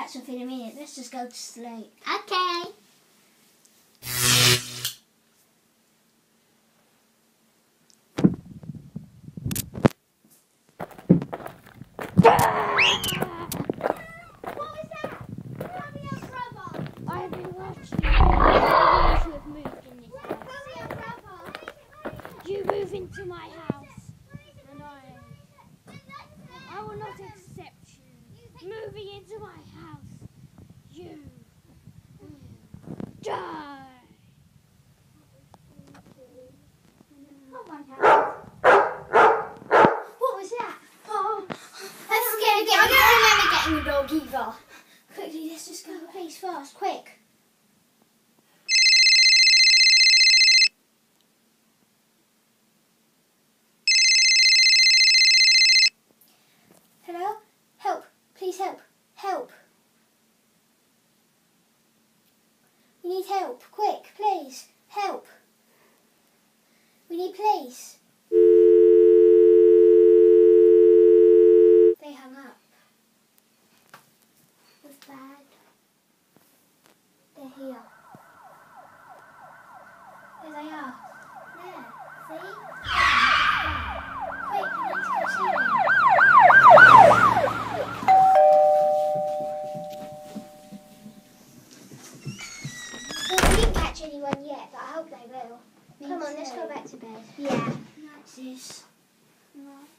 catch up in a minute. Let's just go to sleep. Okay. I've been watching videos who have moved in this house. You move into my house, and I will not accept you moving into my house. You will die. What was that? Oh, that's scary. I don't remember getting a dog either. Quickly, let's just go. Please, fast, quick. Hello? Help. Please help. Help. We need help. Quick, please. Help. We need police. They hung up. That's bad. They're here. There they are. There. See? Quick, I need to go see them. Well, we didn't catch anyone yet, but I hope they will. Come on, let's go back to bed. Yeah. That's this. Right.